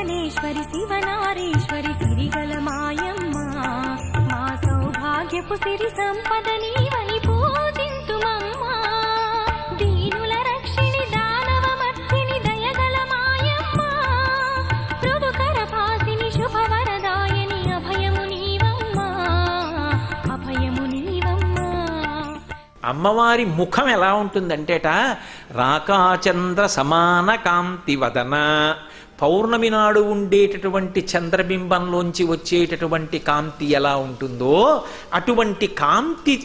భువనేశ్వరి శివనారీశ్వరి సిరిగల మాయమ్మ మా సౌభాగ్యపు సిరి సంపద నీవని పూజింతుమమ్మా దీనుల రక్షిణి దానవమర్తిని దయగల మాయమ్మ మృదుకర భాసిని శుభవరదాయని అభయము నీవమ్మా అభయము నీవమ్మా. అమ్మవారి ముఖం ఎలా ఉంటుందంటేట రాకాచంద్ర సమాన కాంతి వదన, పౌర్ణమి నాడు ఉండేటటువంటి చంద్రబింబంలోంచి వచ్చేటటువంటి కాంతి ఎలా ఉంటుందో అటువంటి కాంతి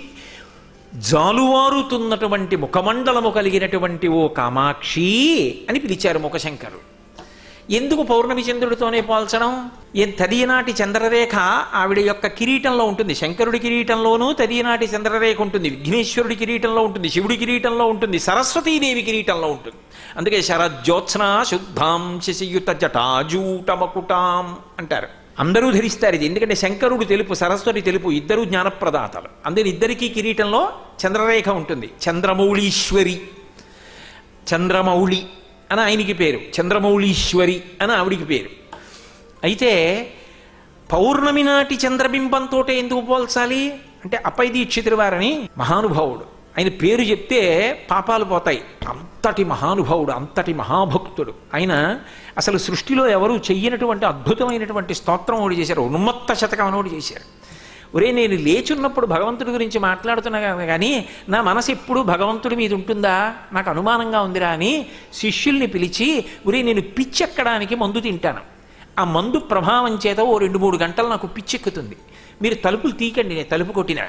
జాలువారుతున్నటువంటి ముఖమండలము కలిగినటువంటి ఓ కామాక్షి అని పిలిచారు ముఖశంకరు. ఎందుకు పౌర్ణమి చంద్రుడితోనే పోల్చడం? తదియనాటి చంద్రరేఖ ఆవిడ యొక్క కిరీటంలో ఉంటుంది. శంకరుడి కిరీటంలోనూ తదియనాటి చంద్రరేఖ ఉంటుంది, విఘ్నేశ్వరుడి కిరీటంలో ఉంటుంది, శివుడి కిరీటంలో ఉంటుంది, సరస్వతీదేవి కిరీటంలో ఉంటుంది. అందుకే శరజ్యోత్స్న శుద్ధాం శశియుత జటాజూటమకుటాం అంటారు. అందరూ ధరిస్తారు ఇది. ఎందుకంటే శంకరుడు తెలుపు, సరస్వతి తెలుపు, ఇద్దరు జ్ఞానప్రదాతలు. అందుకని ఇద్దరికీ కిరీటంలో చంద్రరేఖ ఉంటుంది. చంద్రమౌళీశ్వరి, చంద్రమౌళి అని ఆయనకి పేరు, చంద్రమౌళీశ్వరి అని ఆవిడికి పేరు. అయితే పౌర్ణమి నాటి చంద్రబింబంతో ఎందుకు పోల్చాలి అంటే అప్పై దీక్షితుల వారని మహానుభావుడు, ఆయన పేరు చెప్తే పాపాలు పోతాయి. అంతటి మహానుభావుడు, అంతటి మహాభక్తుడు ఆయన. అసలు సృష్టిలో ఎవరు చెయ్యనటువంటి అద్భుతమైనటువంటి స్తోత్రం ఒకటి చేశారు, ఉన్మత్త శతకం అని ఒకటి చేశారు. ఒరే నేను లేచున్నప్పుడు భగవంతుడి గురించి మాట్లాడుతున్నా కానీ నా మనసు ఎప్పుడు భగవంతుడి మీద ఉంటుందా, నాకు అనుమానంగా ఉందిరా అని శిష్యుల్ని పిలిచి, ఒరే నేను పిచ్చెక్కడానికి మందు తింటాను, ఆ మందు ప్రభావం చేత ఓ 2-3 గంటలు నాకు పిచ్చెక్కుతుంది, మీరు తలుపులు తీకండి, నేను తలుపు కొట్టినా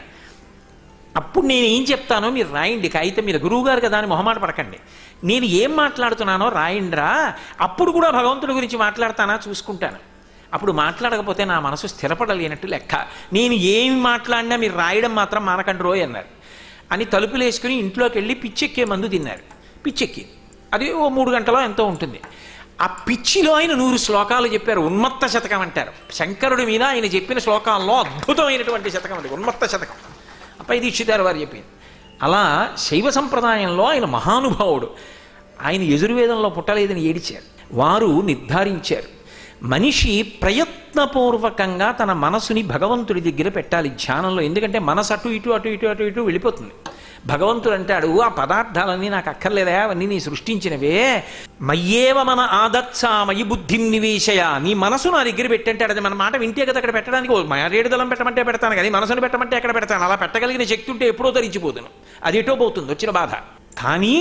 అప్పుడు నేను ఏం చెప్తానో మీరు రాయండి కాగితం మీద, గురువుగారు కదా అని మొహమాట పడకండి, నేను ఏం మాట్లాడుతున్నానో రాయండిరా, అప్పుడు కూడా భగవంతుడి గురించి మాట్లాడతానా చూసుకుంటాను, అప్పుడు మాట్లాడకపోతే నా మనసు స్థిరపడలేనట్టు లెక్క, నేను ఏమి మాట్లాడినా మీరు రాయడం మాత్రం మానకండి రోయ్ అన్నారు అని తలుపులు వేసుకుని ఇంట్లోకి వెళ్ళి పిచ్చెక్కే మందు తిన్నారు. పిచ్చెక్కి అది ఓ 3 గంటలో ఎంతో ఉంటుంది. ఆ పిచ్చిలో ఆయన 100 శ్లోకాలు చెప్పారు, ఉన్మత్త శతకం అంటారు. శంకరుడి మీద ఆయన చెప్పిన శ్లోకాల్లో అద్భుతమైనటువంటి శతకం అది ఉన్మత్త శతకం, అప్పై దీక్షితారు వారు చెప్పింది. అలా శైవ సంప్రదాయంలో ఆయన మహానుభావుడు. ఆయన యజుర్వేదంలో పుట్టలేదని ఏడిచారు. వారు నిర్ధారించారు మనిషి ప్రయత్నపూర్వకంగా తన మనసుని భగవంతుడి దగ్గర పెట్టాలి ధ్యానంలో. ఎందుకంటే మనసు అటు ఇటు అటు ఇటు అటు ఇటు వెళ్ళిపోతుంది. భగవంతుడు అంటాడు, ఆ పదార్థాలన్నీ నాకు అక్కర్లేదా, అవన్నీ నీ సృష్టించినవే, మయ్యేవ మన ఆదత్సా మయి బుద్ధిం నివేశయ, నీ మనసు నా దగ్గర పెట్టంటాడు. అది మన మాట వింటే కదా అక్కడ పెట్టడానికి, రేడుదలం పెట్టమంటే పెడతాను కానీ మనసును పెట్టమంటే ఎక్కడ పెడతాను. అలా పెట్టగలిగిన శక్తి ఉంటే ఎప్పుడో ధరించిపోతును, అది ఎటో పోతుంది వచ్చిన బాధ. కానీ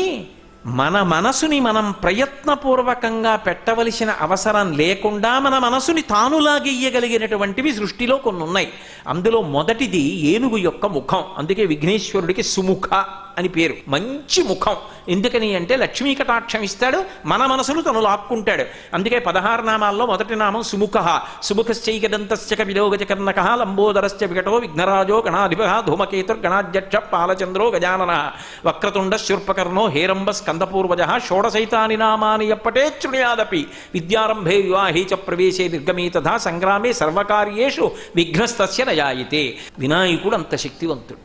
మన మనసుని మనం ప్రయత్నపూర్వకంగా పెట్టవలసిన అవసరం లేకుండా మన మనసుని తానులాగెయ్యగలిగినటువంటివి సృష్టిలో కొన్ని ఉన్నాయి. అందులో మొదటిది ఏనుగు యొక్క ముఖం. అందుకే విఘ్నేశ్వరుడికి సుముఖ అని పేరు, మంచి ముఖం. ఎందుకని అంటే లక్ష్మీ కటాక్షం ఇస్తాడు, మన మనసును తను లాక్కుంటాడు. అందుకే 16 నామాల్లో మొదటి నామం సుముఖ. సుముఖశ్చైకదంతస్య కపిలోగజకర్ణక లంబోదరస్య వికటో విఘ్నరాజో గణాధిప ధూమకేతుర్గణాధ్యక్ష పాలచంద్రో గజానన వక్రతుండ శూర్పకర్ణో హేరంబ స్కందపూర్వజ షోడశైతాని నామాని ఎప్పటే శృణుయాదపి విద్యారంభే వివాహే చ ప్రవేశే నిర్గమే తథా సంగ్రామే సర్వకార్యేషు విఘ్నస్తస్య నయాయితే. వినాయకుడు అంత శక్తివంతుడు.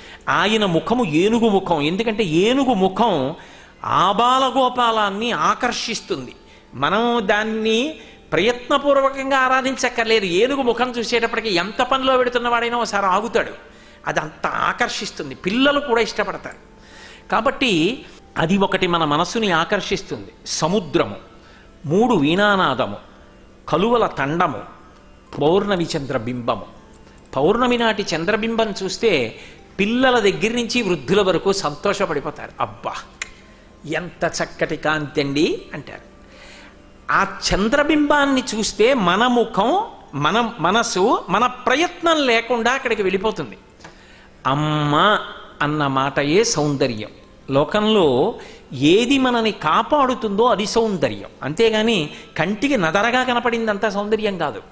ఆయన ముఖము ఏనుగు ముఖం. ఎందుకంటే ఏనుగు ముఖం ఆబాలగోపాలాన్ని ఆకర్షిస్తుంది. మనం దాన్ని ప్రయత్నపూర్వకంగా ఆరాధించక్కర్లేదు. ఏనుగు ముఖం చూసేటప్పటికి ఎంత పనిలో పెడుతున్నవాడైనా ఒకసారి ఆగుతాడు. అది అంత ఆకర్షిస్తుంది, పిల్లలు కూడా ఇష్టపడతారు. కాబట్టి అది ఒకటి మన మనస్సుని ఆకర్షిస్తుంది. సముద్రము, 3 వీణానాదము, కలువల తండము, పౌర్ణమి చంద్రబింబము. పౌర్ణమి నాటి చంద్రబింబం చూస్తే పిల్లల దగ్గర నుంచి వృద్ధుల వరకు సంతోషపడిపోతారు. అబ్బా ఎంత చక్కటి కాంతి అండి అంటారు. ఆ చంద్రబింబాన్ని చూస్తే మన ముఖం, మన మనసు, మన ప్రయత్నం లేకుండా అక్కడికి వెళ్ళిపోతుంది. అమ్మ అన్న మాటయే సౌందర్యం. లోకంలో ఏది మనని కాపాడుతుందో అది సౌందర్యం, అంతేగాని కంటికి నదరగా కనపడిందంతా సౌందర్యం కాదు.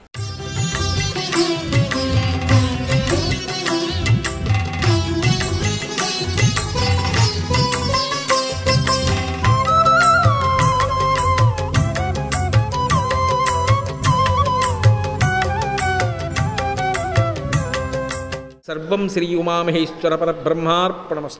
సర్వం శ్రీ ఉమామహేశ్వర పరబ్రహ్మార్పణమస్తు.